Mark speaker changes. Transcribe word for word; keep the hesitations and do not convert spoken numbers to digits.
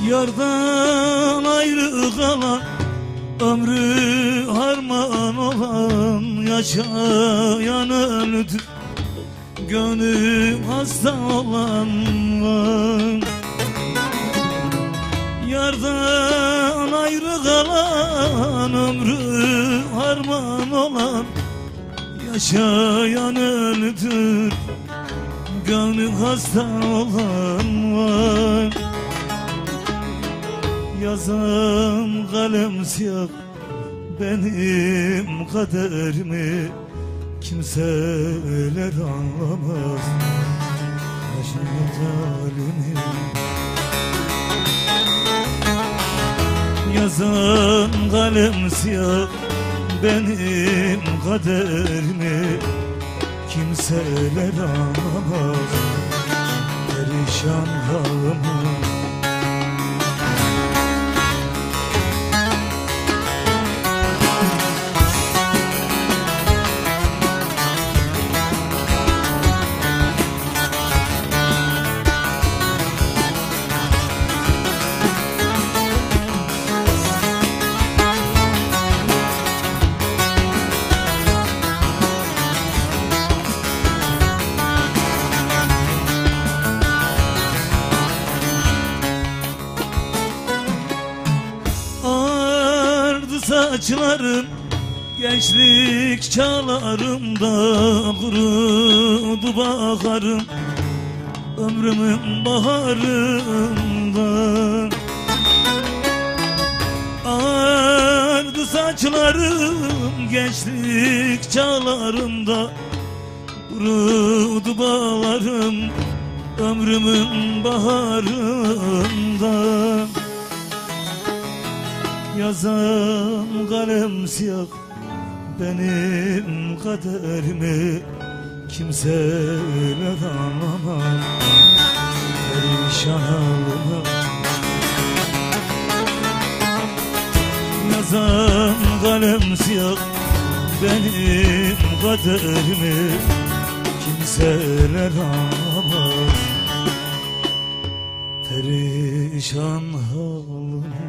Speaker 1: Yardan ayrı kalan, ömrü harman olan, yaşayan öldü, gönlüm hasta olan var. Yardan ayrı kalan, ömrü harman olan, yaşayan öldü, gönlüm hasta olan var. Yazan kalem siyah benim kaderimi kimseler anlamaz, yaşayan halimi. Yazan kalem siyah benim kaderimi kimseler anlamaz, perişan halimi. Saçlarım gençlik çağlarımda kurudu baharım, ömrümün baharında. Ağardı saçlarım gençlik çağlarımda kurudu bağlarım, ömrümün baharında. Yazan kalem siyah benim kaderimi kimseler anlamaz, perişan halime. Yazan kalem siyah benim kaderimi kimseler anlamaz, perişan halime.